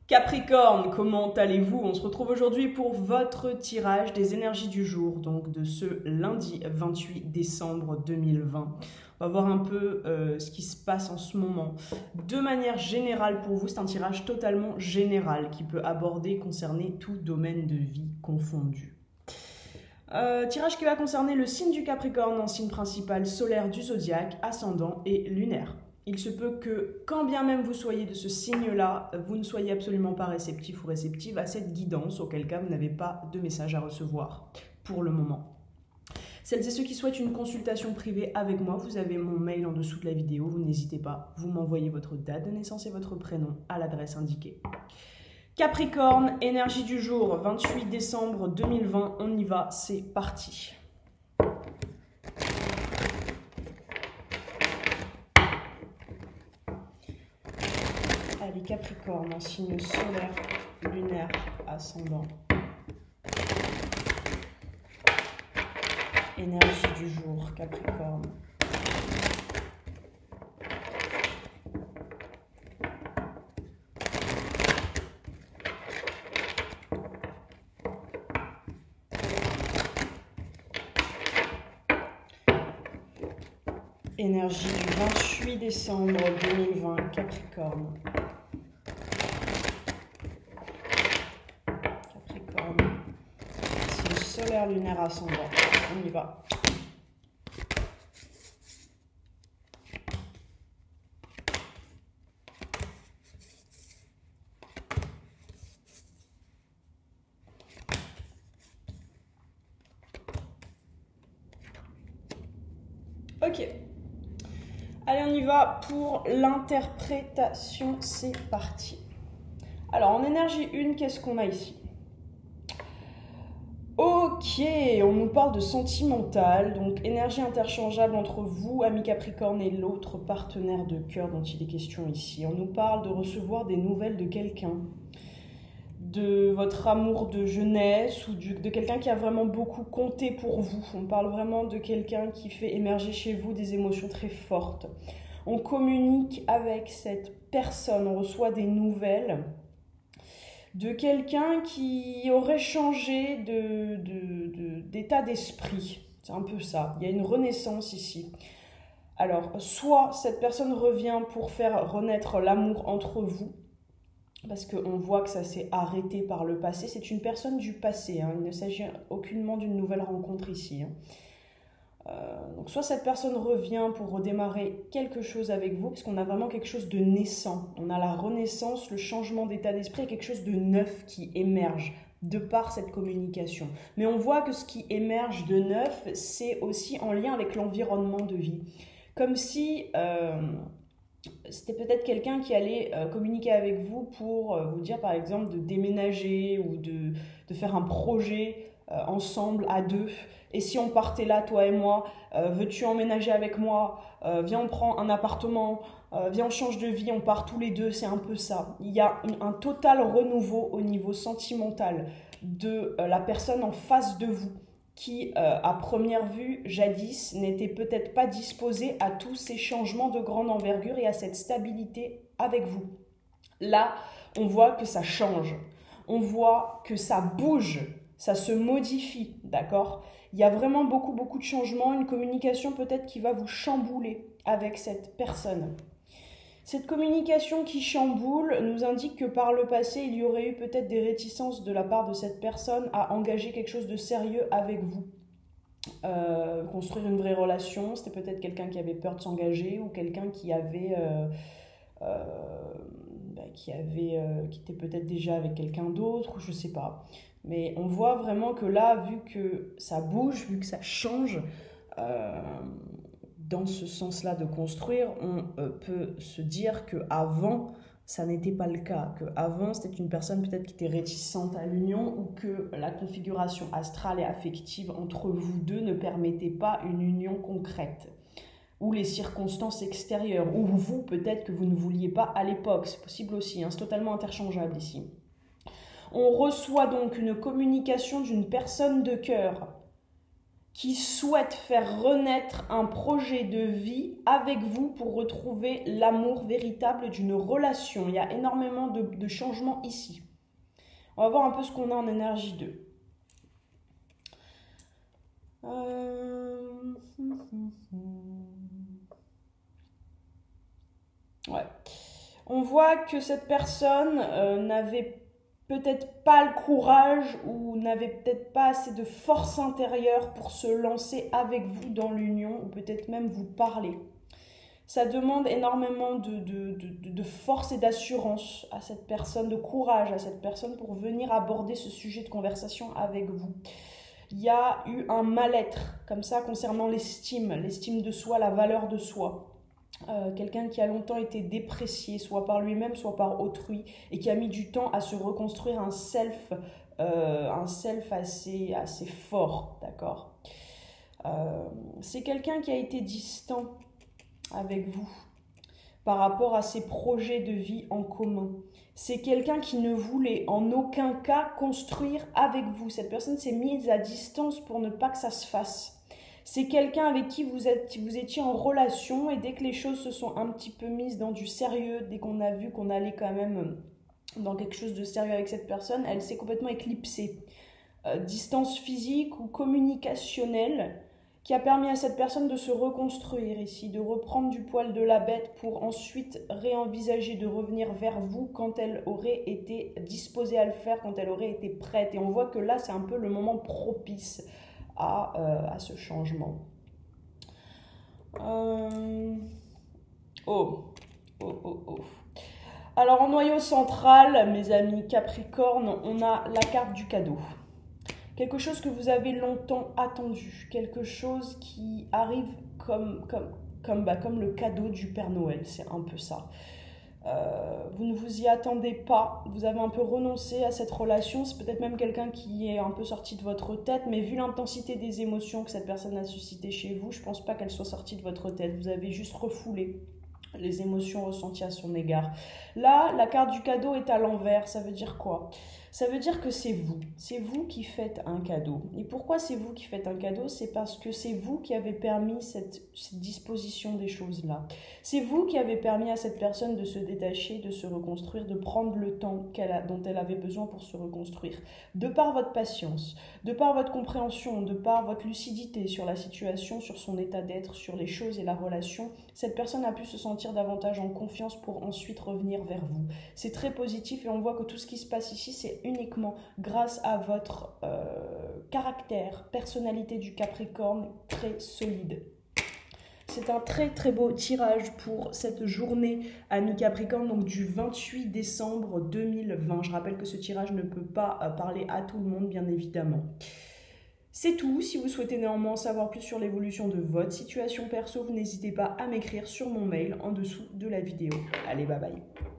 Capricorne, comment allez-vous? On se retrouve aujourd'hui pour votre tirage des énergies du jour, donc de ce lundi 28 décembre 2020. On va voir un peu ce qui se passe en ce moment. De manière générale pour vous, c'est un tirage totalement général qui peut concerner tout domaine de vie confondu. Tirage qui va concerner le signe du Capricorne en signe principal solaire du zodiaque, ascendant et lunaire. Il se peut que, quand bien même vous soyez de ce signe-là, vous ne soyez absolument pas réceptif ou réceptive à cette guidance, auquel cas vous n'avez pas de message à recevoir pour le moment. Celles et ceux qui souhaitent une consultation privée avec moi, vous avez mon mail en dessous de la vidéo, vous n'hésitez pas, vous m'envoyez votre date de naissance et votre prénom à l'adresse indiquée. Capricorne, énergie du jour, 28 décembre 2020, on y va, c'est parti. Allez, Capricorne, en signe solaire, lunaire, ascendant. Énergie du jour, Capricorne. Énergie du 28 décembre 2020, Capricorne. Capricorne. Signe solaire, lunaire, ascendant. On y va. Ok. Allez, on y va pour l'interprétation, c'est parti. Alors, en énergie 1, qu'est-ce qu'on a ici? Ok, on nous parle de sentimental, donc énergie interchangeable entre vous, ami Capricorne, et l'autre partenaire de cœur dont il est question ici. On nous parle de recevoir des nouvelles de quelqu'un, de votre amour de jeunesse ou de quelqu'un qui a vraiment beaucoup compté pour vous. On parle vraiment de quelqu'un qui fait émerger chez vous des émotions très fortes. On communique avec cette personne, on reçoit des nouvelles de quelqu'un qui aurait changé d'état d'esprit. C'est un peu ça. Il y a une renaissance ici. Alors, soit cette personne revient pour faire renaître l'amour entre vous, parce qu'on voit que ça s'est arrêté par le passé. C'est une personne du passé, hein. Il ne s'agit aucunement d'une nouvelle rencontre ici, hein. Donc soit cette personne revient pour redémarrer quelque chose avec vous, parce qu'on a vraiment quelque chose de naissant. On a la renaissance, le changement d'état d'esprit, quelque chose de neuf qui émerge de par cette communication. Mais on voit que ce qui émerge de neuf, c'est aussi en lien avec l'environnement de vie. Comme si c'était peut-être quelqu'un qui allait communiquer avec vous pour vous dire par exemple de déménager ou de faire un projet ensemble à deux. Et si on partait là, toi et moi, veux-tu emménager avec moi? Viens, on prend un appartement, viens, on change de vie, on part tous les deux, c'est un peu ça. Il y a un total renouveau au niveau sentimental de la personne en face de vous qui, à première vue, jadis, n'était peut-être pas disposée à tous ces changements de grande envergure et à cette stabilité avec vous. Là, on voit que ça change, on voit que ça bouge, ça se modifie, d'accord? Il y a vraiment beaucoup de changements, une communication peut-être qui va vous chambouler avec cette personne. Cette communication qui chamboule nous indique que par le passé, il y aurait eu peut-être des réticences de la part de cette personne à engager quelque chose de sérieux avec vous. Construire une vraie relation, c'était peut-être quelqu'un qui avait peur de s'engager ou quelqu'un qui était peut-être déjà avec quelqu'un d'autre, je sais pas. Mais on voit vraiment que là, vu que ça bouge, vu que ça change, dans ce sens-là de construire, on peut se dire qu'avant, ça n'était pas le cas. Qu'avant, c'était une personne peut-être qui était réticente à l'union ou que la configuration astrale et affective entre vous deux ne permettait pas une union concrète. Ou les circonstances extérieures, ou vous, peut-être que vous ne vouliez pas à l'époque. C'est possible aussi, hein, c'est totalement interchangeable ici. On reçoit donc une communication d'une personne de cœur qui souhaite faire renaître un projet de vie avec vous pour retrouver l'amour véritable d'une relation. Il y a énormément de changements ici. On va voir un peu ce qu'on a en énergie 2. Ouais. On voit que cette personne n'avait peut-être pas le courage ou n'avait peut-être pas assez de force intérieure pour se lancer avec vous dans l'union ou peut-être même vous parler. Ça demande énormément de force et d'assurance à cette personne, de courage à cette personne pour venir aborder ce sujet de conversation avec vous. Il y a eu un mal-être comme ça concernant l'estime de soi, la valeur de soi. Quelqu'un qui a longtemps été déprécié, soit par lui-même, soit par autrui, et qui a mis du temps à se reconstruire un self assez fort, d'accord. C'est quelqu'un qui a été distant avec vous par rapport à ses projets de vie en commun. C'est quelqu'un qui ne voulait en aucun cas construire avec vous. Cette personne s'est mise à distance pour ne pas que ça se fasse. C'est quelqu'un avec qui vous étiez en relation et dès que les choses se sont un petit peu mises dans du sérieux, dès qu'on a vu qu'on allait quand même dans quelque chose de sérieux avec cette personne, elle s'est complètement éclipsée. Distance physique ou communicationnelle qui a permis à cette personne de se reconstruire ici, de reprendre du poil de la bête pour ensuite réenvisager de revenir vers vous quand elle aurait été disposée à le faire, quand elle aurait été prête. Et on voit que là, c'est un peu le moment propice à ce changement. Alors en noyau central, mes amis Capricorne, on a la carte du cadeau. Quelque chose que vous avez longtemps attendu, quelque chose qui arrive comme le cadeau du Père Noël, c'est un peu ça. Vous ne vous y attendez pas, vous avez un peu renoncé à cette relation, c'est peut-être même quelqu'un qui est un peu sorti de votre tête, mais vu l'intensité des émotions que cette personne a suscité chez vous, je pense pas qu'elle soit sortie de votre tête, vous avez juste refoulé les émotions ressenties à son égard. Là, la carte du cadeau est à l'envers, ça veut dire quoi ? Ça veut dire que c'est vous qui faites un cadeau. Et pourquoi c'est vous qui faites un cadeau ? C'est parce que c'est vous qui avez permis cette disposition des choses-là. C'est vous qui avez permis à cette personne de se détacher, de se reconstruire, de prendre le temps dont elle avait besoin pour se reconstruire. De par votre patience, de par votre compréhension, de par votre lucidité sur la situation, sur son état d'être, sur les choses et la relation, cette personne a pu se sentir davantage en confiance pour ensuite revenir vers vous. C'est très positif et on voit que tout ce qui se passe ici, c'est uniquement grâce à votre caractère, personnalité du Capricorne très solide. C'est un très très beau tirage pour cette journée, amis Capricorne, donc du 28 décembre 2020. Je rappelle que ce tirage ne peut pas parler à tout le monde, bien évidemment. C'est tout. Si vous souhaitez néanmoins en savoir plus sur l'évolution de votre situation perso, vous n'hésitez pas à m'écrire sur mon mail en dessous de la vidéo. Allez, bye bye.